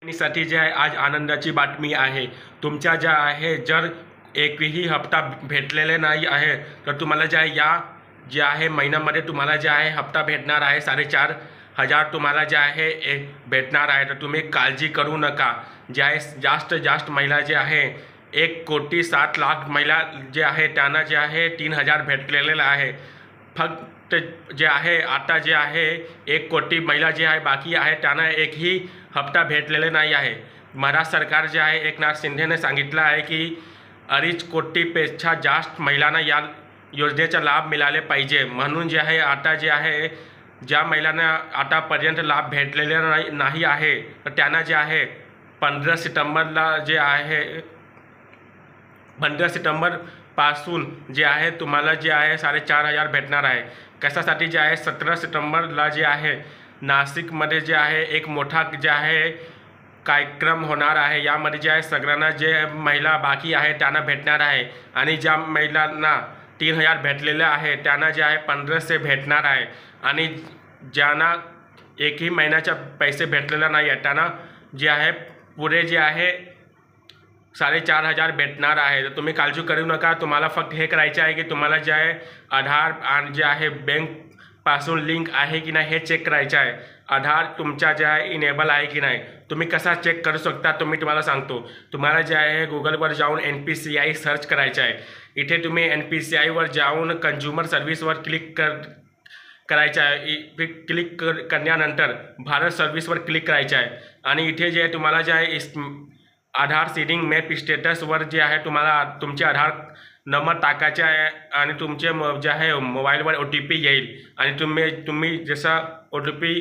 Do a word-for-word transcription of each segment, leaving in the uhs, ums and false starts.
साठी जे आहे आज आनंदाची बातमी आहे। तुमच्या ज्या आहे जर एकही हप्ता भेटलेले नाही आहे तर तुम्हाला जे आहे या जे आहे महिन्यामध्ये तुम्हाला जे आहे हप्ता भेटणार आहे साडेचार हजार तुम्हाला जे आहे एक भेटणार आहे। तर तुम्ही काळजी करू नका। जे आहे जास्त जास्त महिला जे आहे एक कोटी सात लाख महिला जे आहे त्यांना जे आहे तीन हजार भेटलेले आहे। फक्त जे आहे आता जे आहे एक कोटी महिला जे आहे बाकी आहे त्यांना एकही हप्ता भेटलेले नाही आहे। महाराष्ट्र सरकार जे आहे एकनाथ शिंदेने सांगितलं आहे की अडीच कोटीपेक्षा जास्त महिलांना या योजनेचा लाभ मिळाले पाहिजे। म्हणून जे आहे आता जे आहे ज्या महिलांना आतापर्यंत लाभ भेटलेले नाही नाही आहे तर त्यांना जे आहे पंधरा सप्टेंबरला जे आहे पंधरा सप्टेंबर पासून जे आहे तुम्हाला जे आहे साडेचार हजार भेटणार आहे। कशासाठी जे आहे सतरा सप्टेंबरला जे आहे नाशिकमध्ये जे आहे एक मोठा जे आहे कार्यक्रम होणार आहे। यामध्ये जे आहे सगळ्यांना जे महिला बाकी आहे त्यांना भेटणार आहे आणि ज्या महिलांना तीन हजार भेटलेले आहे त्यांना जे आहे पंधराशे भेटणार आहे आणि ज्यांना एकही महिन्याच्या पैसे भेटलेले नाही आहे त्यांना जे आहे पुढे जे आहे साडेचार हजार भेटणार आहे। तर तुम्ही काळजी करू नका। तुम्हाला फक्त हे करायचे आहे की तुम्हाला जे आहे आधार आणि जे आहे बँक पासून लिंक आहे की नाही हे चेक करायचं आहे। आधार तुमचा जे आहे इनेबल आहे की नाही तुम्ही कसा चेक करू शकता तुम्ही तुम्हाला सांगतो। तुम्हाला जे आहे गुगलवर जाऊन N P C I search करायचं आहे। इथे तुम्ही एन पी सी आयवर जाऊन कंझ्युमर सर्व्हिसवर क्लिक कर करायचं आहे। क्लिक कर करण्यानंतर भारत सर्व्हिसवर क्लिक करायचं आहे आणि इथे जे तुम्हाला जे आहे आधार सीडिंग मॅप स्टेटसवर जे आहे तुम्हाला तुमचे आधार नंबर टाकायचे आहे आणि तुमचे जे आहे मोबाईलवर ओ टी पी येईल आणि तुम्ही तुम्ही जसा ओ टी पी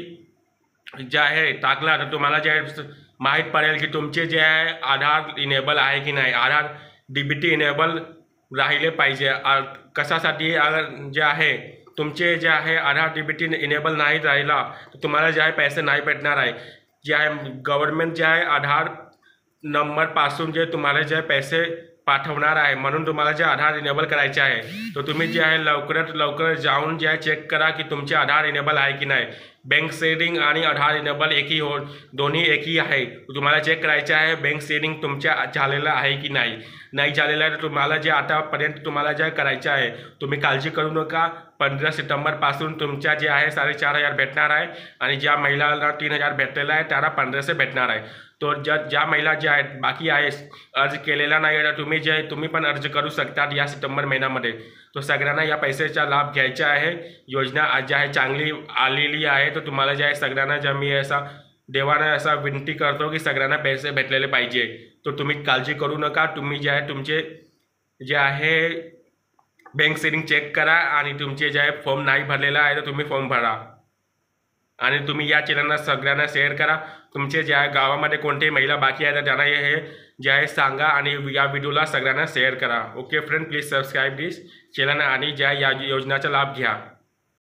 जे आहे टाकला तर तुम्हाला जे आहे माहीत पडेल की तुमचे जे आहे आधार इनेबल आहे की नाही। Aadhaar D B T enable राहिले पाहिजे। कशासाठी जे आहे तुमचे जे आहे Aadhaar D B T enable नाही राहिला तर तुम्हाला जे आहे पैसे नाही भेटणार आहे। जे आहे गव्हर्नमेंट जे आहे आधार नंबरपासून जे तुम्हाला जे पैसे पाठवणार आहे म्हणून तुम्हाला जे आधार इनेबल करायचे आहे तर तुम्ही जे आहे लवकरात लवकर जाऊन जे आहे चेक करा की तुमचे आधार इनेबल आहे की नाही। बँक सेडिंग आणि आधार इनेबल एकही हो दोन्ही एकही आहे। तुम्हाला चेक करायचे आहे बँक सेडिंग तुमच्या झालेलं आहे की नाही नाही झालेलं आहे तर तुम्हाला जे आतापर्यंत तुम्हाला जे करायचं आहे तुम्ही काळजी करू नका। पंधरा सप्टेंबरपासून तुमच्या जे आहे साडेचार हजार भेटणार आहे आणि ज्या महिलांना तीन हजार भेटलेला आहे त्यांना पंधराशे भेटणार आहे। तो ज्या ज्या महिला ज्या आहेत बाकी आहे अर्ज केलेला नाही आहे तुम्ही जे तुम्ही पण अर्ज करू शकता या सप्टेंबर महिन्यामध्ये। तो सगळ्यांना या पैशाचा लाभ घ्यायचा आहे। योजना आज जे आहे चांगली आलेली आहे तर तुम्हाला जे आहे सगळ्यांना ज्या मी असा देवाने असा विनंती करतो की सगळ्यांना पैसे भेटलेले पाहिजे। तो तुम्ही काळजी करू नका। तुम्ही जे आहे तुमचे जे आहे बँक सेविंग चेक करा आणि तुमचे जे आहे फॉर्म नाही भरलेला आहे तर तुम्ही फॉर्म भरा आणि तुम्ही या चॅनलला सगळ्यांना शेअर करा। तुमचे जे आहे गावामध्ये कोणतेही महिला बाकी आहे तर त्यांना हे जे आहे सांगा आणि या व्हिडिओला सगळ्यांना शेअर करा। Okay friend, please subscribe this channel आणि ज्या या योजनेचा लाभ घ्या।